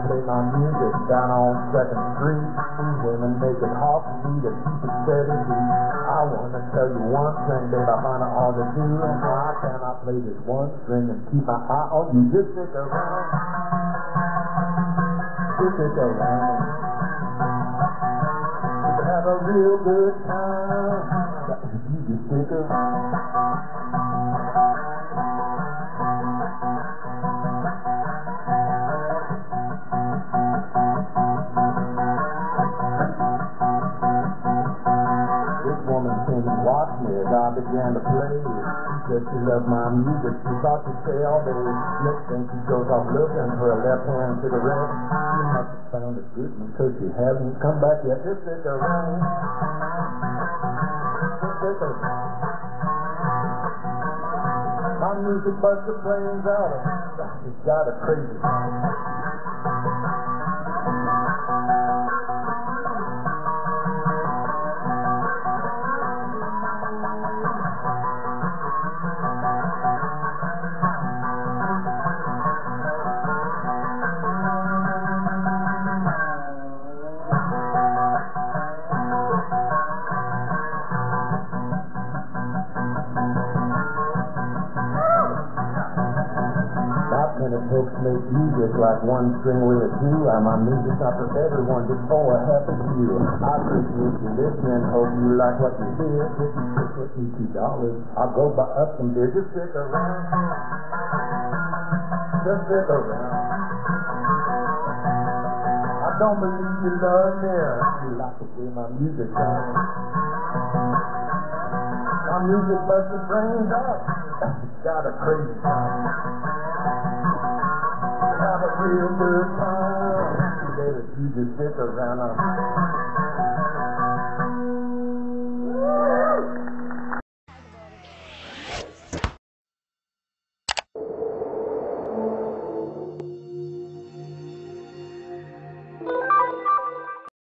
play my music down on 2nd Street. Women make it hard for me to keep it steady. I wanna tell you one thing, babe, I find it hard to do. How can I play this one string and keep my eye on you? Just stick around. Just stick around. You can have a real good time if you just stick around. Watch me as I began to play. She said she loved my music. She thought she'd stay all day. Next thing she goes off looking for a left-hand cigarette. She must have found it good because she hasn't come back yet. Just stick around. Just stick around. My music busts the brains out of her. It's got a crazy sound. Folks make music like One String Willie too. My music's not for everyone, just for a happy few. I appreciate you listening, hope you like what you hear. If you stick with me $2, I'll go buy up some beer. Just stick around. Just stick around. I don't believe you love me. You like the way my music sounds. My music busts your brains out. It's got a crazy sound. Have a real good time. You just stick around.